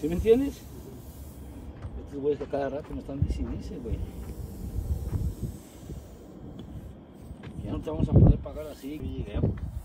¿Sí me entiendes? Estos güeyes que cada rato me están diciendo, güey. Ya no te vamos a poder pagar así. Lleguemos.